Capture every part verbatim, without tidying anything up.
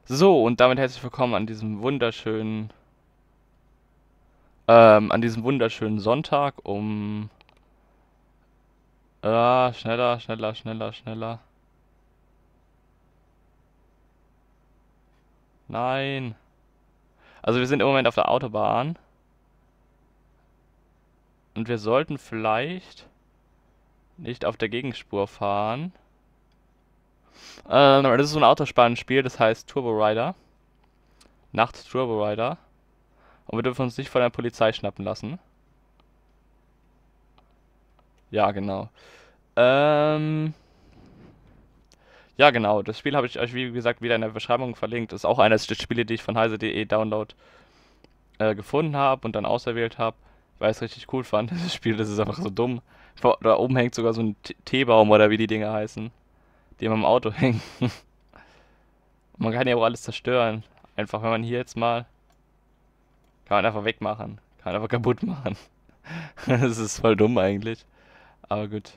So, und damit herzlich willkommen an diesem wunderschönen, ähm, an diesem wunderschönen Sonntag um, ah, schneller, schneller, schneller, schneller. Nein. Also wir sind im Moment auf der Autobahn und wir sollten vielleicht nicht auf der Gegenspur fahren. Ähm, das ist so ein Autospannenspiel, das heißt Turbo Rider. Nacht Turbo Rider. Und wir dürfen uns nicht von der Polizei schnappen lassen. Ja, genau. Ähm, Ja, genau. Das Spiel habe ich euch, wie gesagt, wieder in der Beschreibung verlinkt. Ist auch eines der Spiele, die ich von heise punkt de Download äh, gefunden habe und dann auserwählt habe, weil ich es richtig cool fand. Das Spiel, das ist einfach so dumm. Vor- Da oben hängt sogar so ein T- Teebaum oder wie die Dinge heißen, die immer im Auto hängen. Man kann ja auch alles zerstören. Einfach, wenn man hier jetzt mal, kann man einfach wegmachen. Kann man einfach kaputt machen. Das ist voll dumm eigentlich. Aber gut.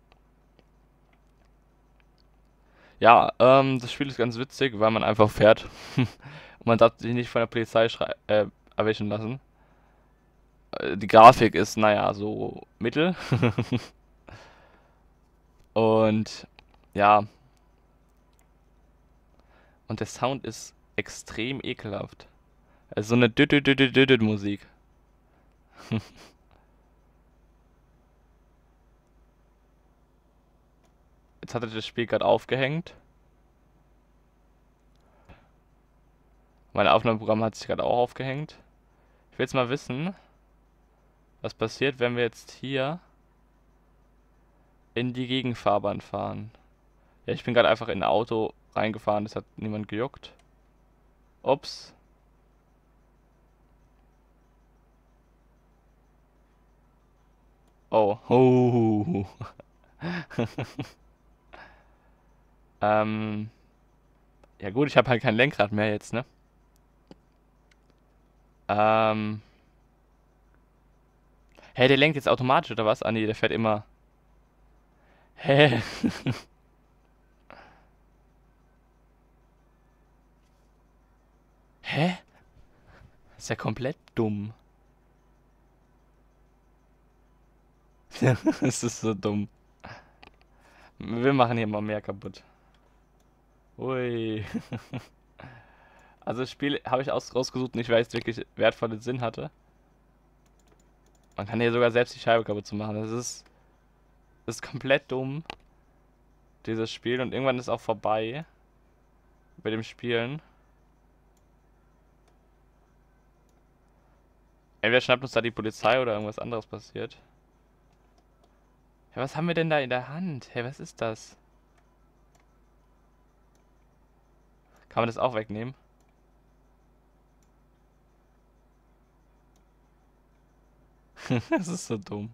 Ja, ähm, das Spiel ist ganz witzig, weil man einfach fährt. Und man darf sich nicht von der Polizei schrei äh, erwischen lassen. Äh, Die Grafik ist, naja, so mittel. Und ja, und der Sound ist extrem ekelhaft. Also so eine Düdüdüdüdüdüd-Musik. Jetzt hat er das Spiel gerade aufgehängt. Mein Aufnahmeprogramm hat sich gerade auch aufgehängt. Ich will jetzt mal wissen, was passiert, wenn wir jetzt hier in die Gegenfahrbahn fahren. Ja, ich bin gerade einfach in ein Auto reingefahren, das hat niemand gejuckt. Ups. Oh. Oh. Ähm, ja gut, ich habe halt kein Lenkrad mehr jetzt, ne? Ähm, hä, der lenkt jetzt automatisch oder was? Ah nee, der fährt immer. Hä? Hä? Ist ja komplett dumm. Es ist so dumm. Wir machen hier mal mehr kaputt. Ui. Also das Spiel habe ich aus rausgesucht, nicht weil es wirklich wertvollen Sinn hatte. Man kann hier sogar selbst die Scheibe kaputt zu machen. Das ist, das ist komplett dumm, dieses Spiel. Und irgendwann ist auch vorbei bei dem Spielen. Entweder schnappt uns da die Polizei oder irgendwas anderes passiert. Ja, was haben wir denn da in der Hand? Hey, was ist das? Kann man das auch wegnehmen? Das ist so dumm.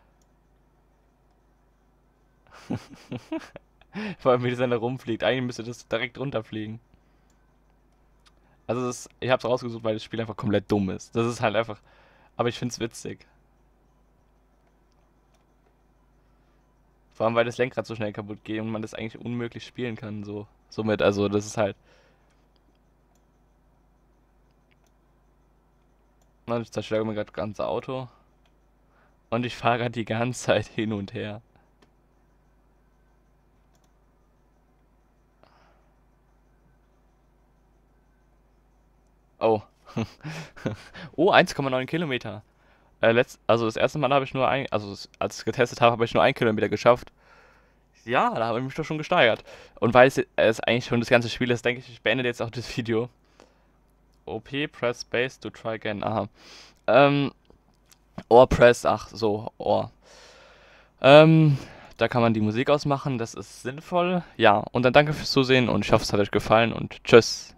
Vor allem, wie das dann da rumfliegt. Eigentlich müsste das direkt runterfliegen. Also, das, ich habe es rausgesucht, weil das Spiel einfach komplett dumm ist. Das ist halt einfach. Aber ich finde es witzig. Vor allem, weil das Lenkrad so schnell kaputt geht und man das eigentlich unmöglich spielen kann. So, somit, also, das ist halt. Na, ich zerstöre mir gerade das ganze Auto. Und ich fahre gerade die ganze Zeit hin und her. Oh. Oh, eins Komma neun Kilometer. Äh, letzt, also das erste Mal habe ich nur ein, also es- als ich es getestet habe, habe ich nur ein Kilometer geschafft. Ja, da habe ich mich doch schon gesteigert. Und weil es, es eigentlich schon das ganze Spiel ist, denke ich, ich beende jetzt auch das Video. O P, press space to try again. Aha. Ähm, Ohr press, ach so, Ohr. Ähm, Da kann man die Musik ausmachen, das ist sinnvoll. Ja, und dann danke fürs Zusehen und ich hoffe, es hat euch gefallen und tschüss.